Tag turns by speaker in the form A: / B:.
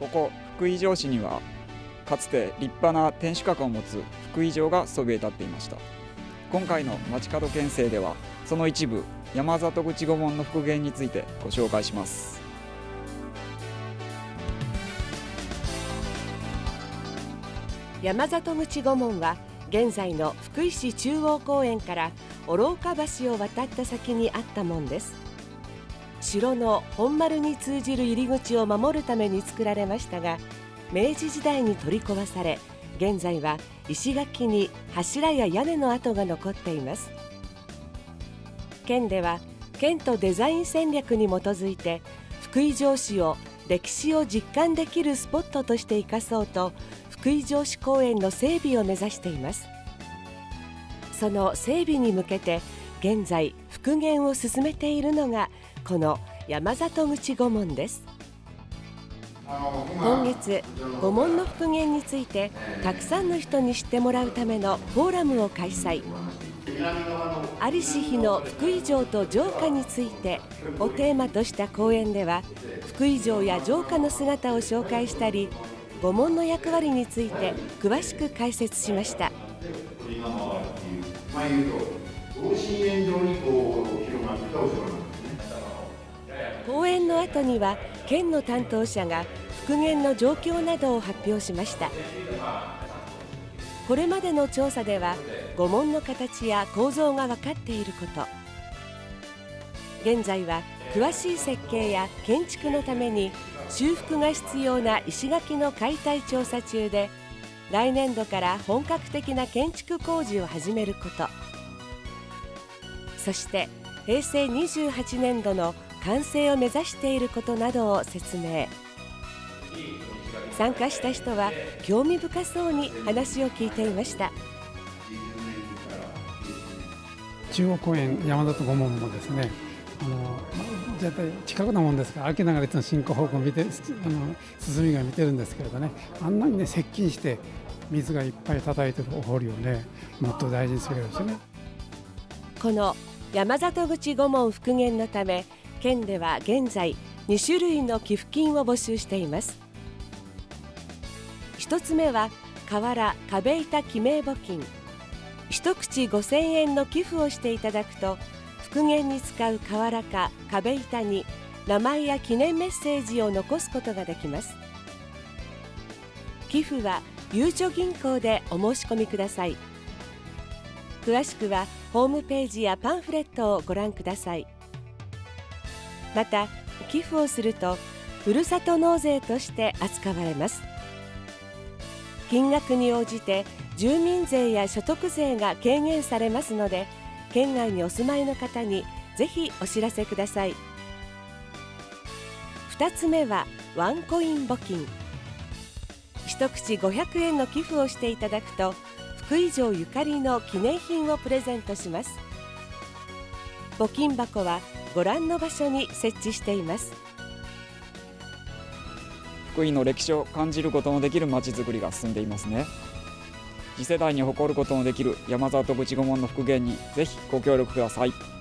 A: ここ福井城市にはかつて立派な天守閣を持つ福井城がそびえ立っていました。今回の街角県政ではその一部山里口御門の復元についてご紹介します。
B: 山里口御門は現在の福井市中央公園から愚岡橋を渡った先にあった門です。城の本丸に通じる入り口を守るために作られましたが、明治時代に取り壊され、現在は石垣に柱や屋根の跡が残っています。県では県都デザイン戦略に基づいて、福井城市を歴史を実感できるスポットとして生かそうと、福井城址公園の整備を目指しています。その整備に向けて現在復元を進めているのがこの山里口御門です。今月、御門の復元についてたくさんの人に知ってもらうためのフォーラムを開催。在りし日の福井城と城下についてをテーマとした講演では、福井城や城下の姿を紹介したり、御門の役割について詳しく解説しました。講演の後には県の担当者が復元の状況などを発表しました。これまでの調査では御門の形や構造が分かっていること、現在は詳しい設計や建築のために修復が必要な石垣の解体調査中で、来年度から本格的な建築工事を始めること、そして平成28年度の完成を目指していることなどを説明。参加した人は興味深そうに話を聞いていました。
C: 中央公園山里御門もですね、絶対近くなもんですから、歩きながらいつも進行方向を見て、進みが見てるんですけれどね、あんなにね接近して水がいっぱい叩いてるお堀をね、もっと大事にするようですね。
B: この山里口御門復元のため、県では現在2種類の寄付金を募集しています。1つ目は瓦壁板記名募金。一口5000円の寄付をしていただくと、復元に使う瓦か壁板に名前や記念メッセージを残すことができます。寄付はゆうちょ銀行でお申し込みください。詳しくはホームページやパンフレットをご覧ください。また寄付をするとふるさと納税として扱われます。金額に応じて住民税や所得税が軽減されますので、県外にお住まいの方にぜひお知らせください。2つ目はワンコイン募金。一口500円の寄付をしていただくと、福井城ゆかりの記念品をプレゼントします。募金箱はご覧の場所に設置しています。
A: 福井の歴史を感じることのできるまちづくりが進んでいますね。次世代に誇ることのできる山里口御門の復元にぜひご協力ください。